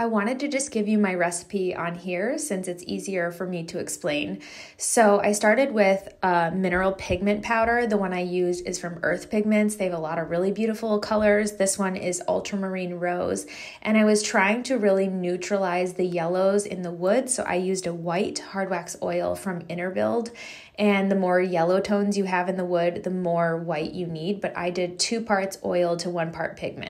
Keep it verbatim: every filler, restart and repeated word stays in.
I wanted to just give you my recipe on here since it's easier for me to explain. So I started with uh, mineral pigment powder. The one I used is from Earth Pigments. They have a lot of really beautiful colors. This one is ultramarine rose. And I was trying to really neutralize the yellows in the wood. So I used a white hardwax oil from Innerbuild. And the more yellow tones you have in the wood, the more white you need. But I did two parts oil to one part pigment.